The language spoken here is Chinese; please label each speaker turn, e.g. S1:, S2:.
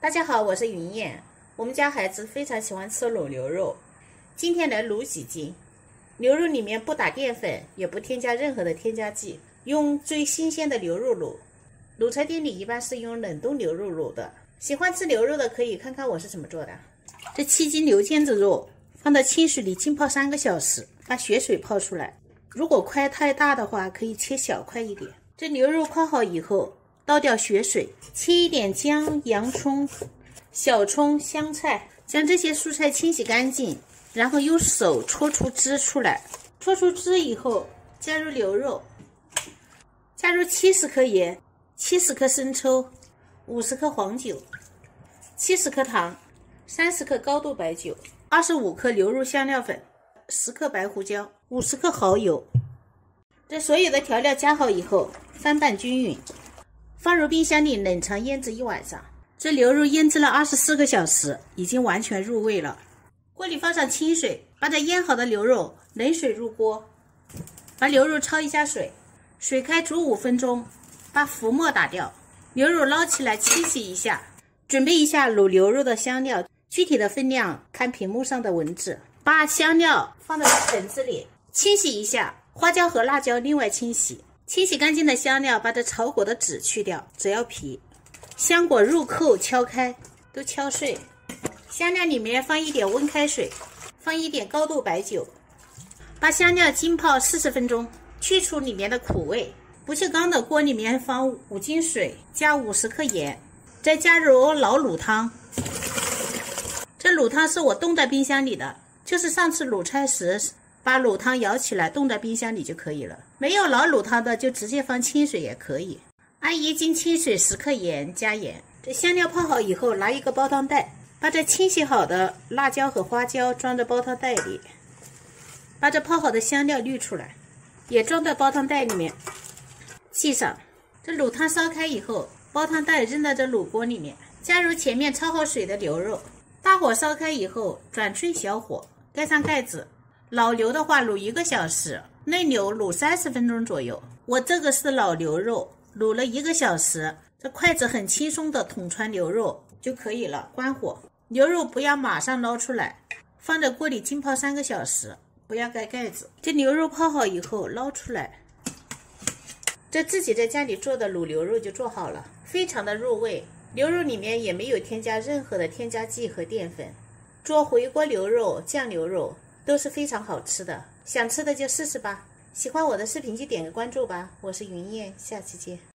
S1: 大家好，我是云燕。我们家孩子非常喜欢吃卤牛肉，今天来卤几斤。牛肉里面不打淀粉，也不添加任何的添加剂，用最新鲜的牛肉卤。卤菜店里一般是用冷冻牛肉卤的，喜欢吃牛肉的可以看看我是怎么做的。这7斤牛腱子肉放到清水里浸泡3个小时，把血水泡出来。如果块太大的话，可以切小块一点。这牛肉泡好以后，倒掉血水，切一点姜、洋葱、小葱、香菜，将这些蔬菜清洗干净，然后用手搓出汁出来。搓出汁以后，加入牛肉，加入70克盐、70克生抽、50克黄酒、70克糖、30克高度白酒、25克牛肉香料粉、10克白胡椒、50克蚝油。这所有的调料加好以后，翻拌均匀，放入冰箱里冷藏腌制1晚上。这牛肉腌制了24个小时，已经完全入味了。锅里放上清水，把这腌好的牛肉冷水入锅，把牛肉焯一下水，水开煮5分钟，把浮沫打掉。牛肉捞起来清洗一下，准备一下卤牛肉的香料，具体的分量看屏幕上的文字。把香料放到盆子里，清洗一下，花椒和辣椒另外清洗。清洗干净的香料，把这炒果的籽去掉，只要皮。香果入扣敲开，都敲碎。香料里面放一点温开水，放一点高度白酒，把香料浸泡40分钟，去除里面的苦味。不锈钢的锅里面放5斤水，加50克盐，再加入老卤汤。这卤汤是我冻在冰箱里的，就是上次卤菜时把卤汤舀起来冻在冰箱里就可以了。没有老卤汤的就直接放清水也可以。按1斤清水10克盐，加盐。这香料泡好以后，拿一个煲汤袋，把这清洗好的辣椒和花椒装在煲汤袋里，把这泡好的香料滤出来，也装在煲汤袋里面，系上。这卤汤烧开以后，煲汤袋扔到这卤锅里面，加入前面焯好水的牛肉，大火烧开以后转最小火，盖上盖子。老牛的话卤1个小时，嫩牛卤30分钟左右。我这个是老牛肉，卤了1个小时，这筷子很轻松的捅穿牛肉就可以了。关火，牛肉不要马上捞出来，放在锅里浸泡3个小时，不要盖盖子。这牛肉泡好以后捞出来，这自己在家里做的卤牛肉就做好了，非常的入味。牛肉里面也没有添加任何的添加剂和淀粉，做回锅牛肉、酱牛肉都是非常好吃的，想吃的就试试吧。喜欢我的视频就点个关注吧，我是云燕，下期见。